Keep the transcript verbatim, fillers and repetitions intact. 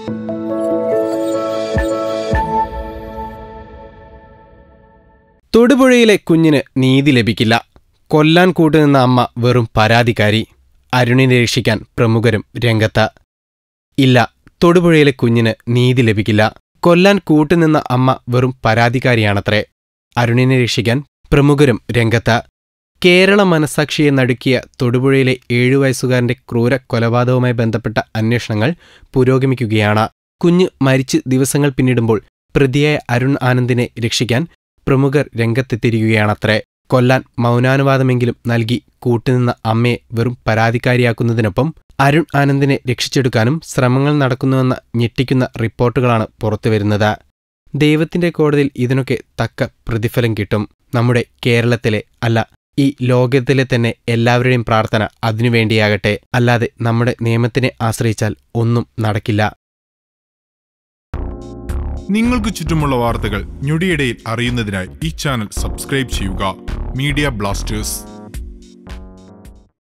തൊടുപുഴയിലെ കുഞ്ഞിന് നീതി ലഭിക്കില്ല. കൊല്ലാൻ കൂട്ടുനിന്ന അമ്മ വെറും പരാതിക്കാരി. അരുണിനെ രക്ഷിക്കാൻ പ്രമുഖരും രംഗത്ത്. ഇല്ല, തൊടുപുഴയിലെ കുഞ്ഞിന് നീതി ലഭിക്കില്ല. കൊല്ലാൻ കൂട്ടുനിന്ന അമ്മ വെറും പരാതിക്കാരിയാണത്രേ. അരുണിനെ രക്ഷിക്കാൻ പ്രമുഖരും രംഗത്ത്. കേരള മനസാക്ഷിയെ നടുക്കിയ തൊടുപുഴയിലെ ഏഴു വയസ്സുകാരന്റെ ക്രൂര കൊലപാതകവുമായി ബന്ധപ്പെട്ട അന്വേഷണങ്ങൾ പുരോഗമിക്കുകയാണ്. കുഞ്ഞ് മരിച്ച് ദിവസങ്ങൾ പിന്നിടുമ്പോൾ പ്രതിയായ അരുൺ ആനന്ദിനെ രക്ഷിക്കാൻ പ്രമുഖർ രംഗത്തെത്തിയിരിക്കുകയാണത്രേ. കൊല്ലാൻ മൗനാനുവാദമെങ്കിലും നൽകി കൂട്ടുനിന്ന അമ്മയെ വെറും പരാതിക്കാരിയാക്കുന്നതിനൊപ്പം അരുൺ ആനന്ദിനെ രക്ഷിച്ചെടുക്കാനും ശ്രമങ്ങൾ നടക്കുന്നുവെന്ന ഞെട്ടിക്കുന്ന റിപ്പോർട്ടുകളാണ് പുറത്തുവരുന്നത്. ദൈവത്തിന്റെ കോടതിയിൽ ഇതിനൊക്കെ തക്ക പ്രതിഫലം കിട്ടും. നമ്മുടെ കേരളത്തിലെ അല്ല, ഈ ലോകത്തിലെ തന്നെ എല്ലാവരുടെയും പ്രാർത്ഥന അതിനുവേണ്ടിയാകട്ടെ. അല്ലാതെ നമ്മുടെ നിയമത്തിനെ ആശ്രയിച്ചാൽ ഒന്നും നടക്കില്ല. നിങ്ങൾക്ക് ചുറ്റുമുള്ള വാർത്തകൾ ഞൊടിയിടയിൽ അറിയുന്നതിനായി ഈ ചാനൽ സബ്സ്ക്രൈബ് ചെയ്യുക. Media Blasters.